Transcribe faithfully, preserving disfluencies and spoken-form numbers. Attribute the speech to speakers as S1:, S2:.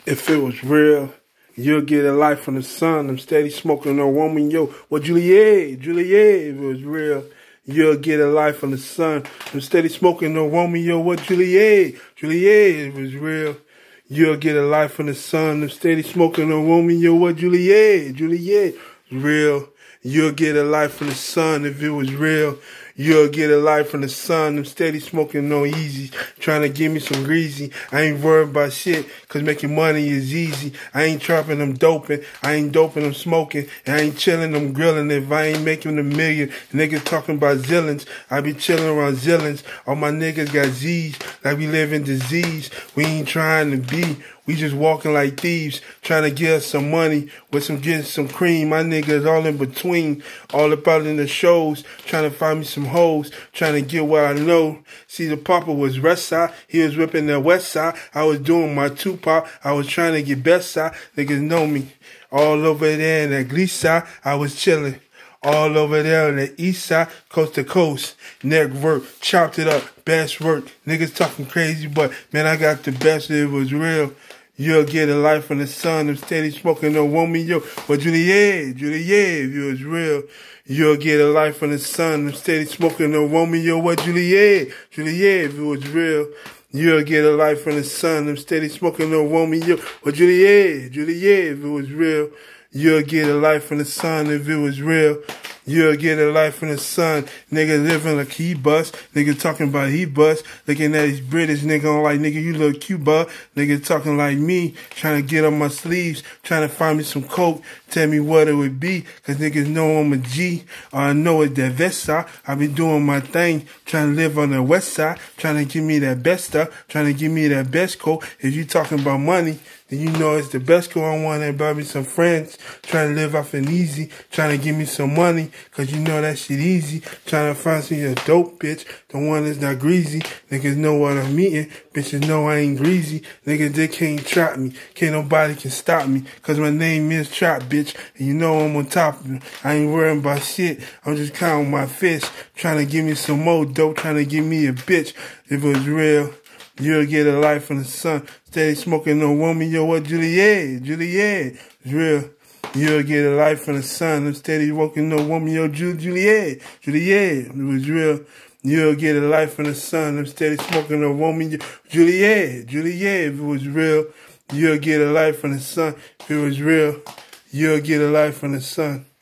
S1: If it was real, you'll get a life from the sun. I'm steady smoking no woman, yo. Well, Juliet, Juliet, if it was real, you'll get a life from the sun. I'm steady smoking no woman, yo. What Juliet, Juliet, if it was real, you'll get a life from the sun. I'm steady smoking no woman, yo. What Juliet, Juliet, real. You'll get a life from the sun if it was real. You'll get a life from the sun. I'm steady smoking no easy. Trying to give me some greasy. I ain't worried about shit, cause making money is easy. I ain't trapping, I'm doping. I ain't doping, I'm smoking. And I ain't chilling, I'm grilling. If I ain't making a million, niggas talking about zillions. I be chilling around zillions. All my niggas got Z's, like we live in disease. We ain't trying to be. We just walking like thieves, trying to get us some money with some getting some cream. My niggas all in between, all about in the shows, trying to find me some hoes, trying to get what I know. See, the papa was west side, he was whipping the west side. I was doing my Tupac, I was trying to get best side. Niggas know me. All over there in that Glee side, I was chilling. All over there on the east side, coast to coast. Neck work, chopped it up, best work. Niggas talking crazy, but man, I got the best if it was real. You'll get a life from the sun. I'm steady smoking no woman, yo. But Juliet, Juliet, if it was real, you'll get a life from the sun. I'm steady smoking no woman, yo. What Juliet, Juliet, if it was real, you'll get a life from the sun. I'm steady smoking no woman, yo. But Juliet, Juliet, if it was real, you'll get a life from the sun. If it was real, you'll get a life from the sun. Nigga living like he bust. Nigga talking about he bust. Looking at his British nigga on like, nigga, you look Cuba. Nigga talking like me. Trying to get on my sleeves. Trying to find me some coke. Tell me what it would be. Cause niggas know I'm a G. Or I know it's that west side. I be doing my thing. Trying to live on the west side. Trying to give me that best stuff. Trying to give me that best coke. If you talking about money, then you know it's the best coke. I want to buy me some friends. Trying to live off an easy. Trying to give me some money. Cause you know that shit easy. Trying to find some a dope bitch. The one that's not greasy. Niggas know what I'm eating. Bitches know I ain't greasy. Niggas, they can't trap me. Can't nobody can stop me. Cause my name is Trap, bitch. And you know I'm on top of them. I ain't worrying about shit. I'm just counting my fish. Trying to give me some more dope. Trying to give me a bitch. If it was real, you'll get a life from the sun. Steady smoking no woman. Yo, what Juliet? Juliet. It's real. You'll get a life from the sun. I'm steady walking no woman, yo, Juliet, Juliet, it was real. You'll get a life from the sun. I'm steady smoking no woman, yo, Juliet, Juliet, if it was real. You'll get a life from the sun. If it was real, you'll get a life from the sun.